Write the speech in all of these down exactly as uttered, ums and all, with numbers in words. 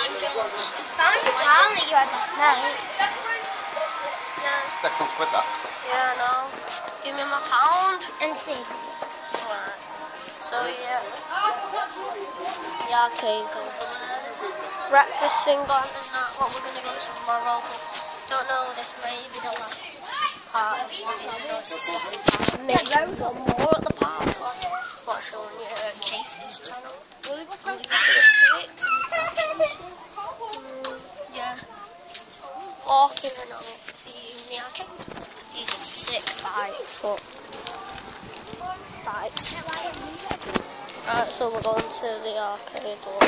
angels. Found the pound that you had last night. Yeah. That comes with that. Yeah, I know. Give me my pound and see. Alright. So yeah. The arcade's over there. There's a breakfast thing going and that. What we're gonna go tomorrow. Don't know. This may be the last part of what we're gonna go. It's the second part. Maybe we've got more at the park. Not showing you uh, Casey's channel. Really? I'm gonna take. Mm, yeah. Walking and I'll see you in the arcade. These are sick bikes. Look. Bikes. Right, so we're going to the arcade. Look.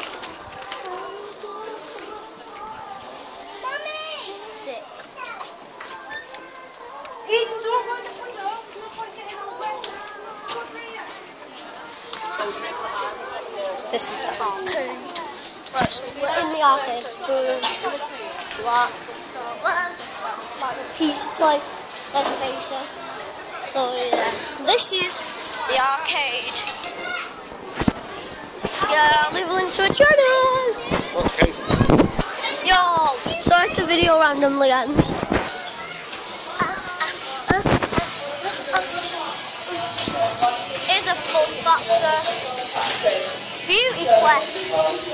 Sick. This is the arcade. Right, so we're in the arcade. Boom. Lots of stuff. Like a pizza plate. There's a pizza. So yeah. This is the arcade. Yeah, I'll leave a link to a channel. Okay. Yo, sorry if the video randomly ends. Here's a fun factor. Beauty quest.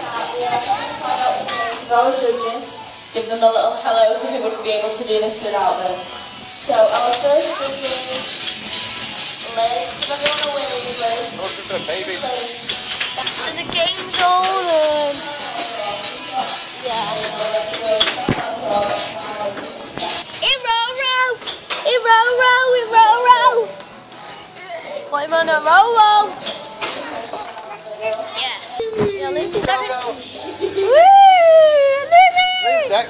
Our judges, give them a little hello because we wouldn't be able to do this without them. So our first judges, Liz, give everyone a wave, Liz. Oh, just a baby. There's a game zone and yeah. Iroro! Iroro! Iroro! What am I on a roll? Yeah. Yeah, Liz is everything. Woo! Leave that.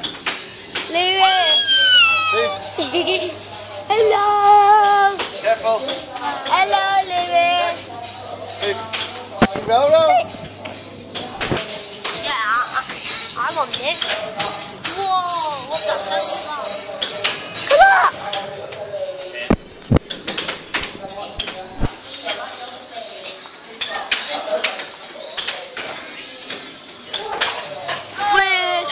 Louis! Hello! Careful. Hello, Louis! Leave. Roll, roll. Yeah, I, I, I'm on Nick. Whoa, what the hell is that? Come on! Weird.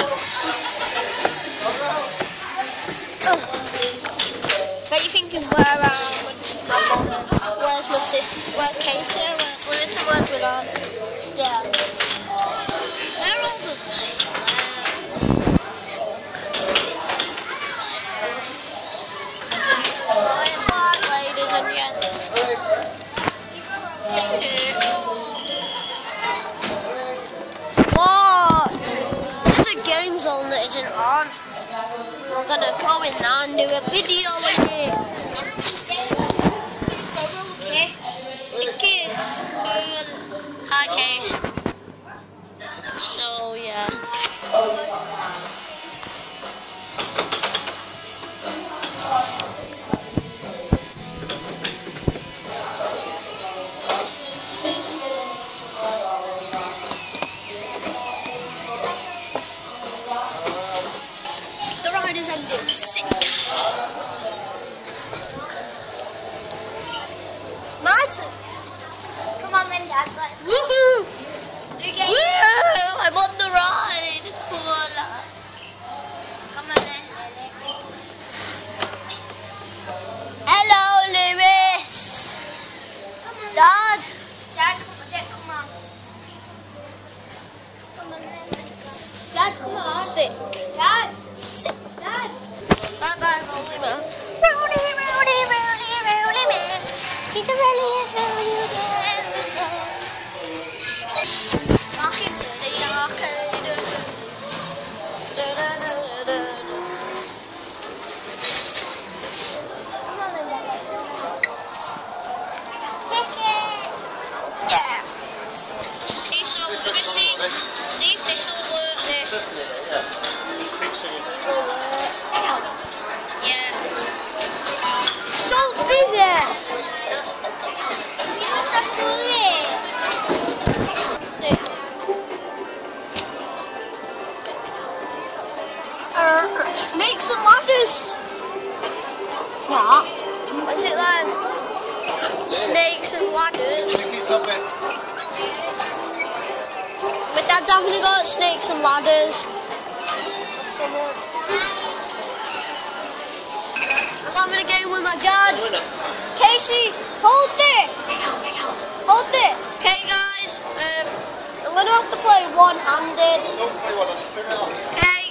Oh. Are you thinking where am my mum? Where's my sister? Where's Casey? Where's Lewis? And where's Milan? Yeah. They're over there. Oh, it's like, ladies and gentlemen. What? There's a game zone that isn't on. I'm gonna go in there and do a video with it. Okay. The kids. Cool. Hi, Case. So, yeah. The ride is ending. Sick. My turn. Come on then, Dad. Let's go. Woohoo! Woohoo! I'm on the ride. Come on. Come on then, Lily. Hello, Lewis. Come on. Dad. Dad, Dad, come on. Come on then, let's go. Dad, come on. Sit. Dad. Sit. Dad. Bye bye, Rolly Man. Rolly, Rolly, Rolly, Rolly Man. He's a really is really good. Back into the arcade. Da, da, da, da, da, da. Come on then, Dad, let's go. Ticket. Yeah. Okay, so we're gonna see, see if this will work. This will work. Yeah. So busy. Uh, snakes and ladders. What? What's it then? Snakes and ladders. Think it's up it. My dad's having a go at snakes and ladders. Or something. I'm having a game with my dad. Casey, hold it! Hold it! Okay guys, um, I'm going to have to play one-handed. Okay.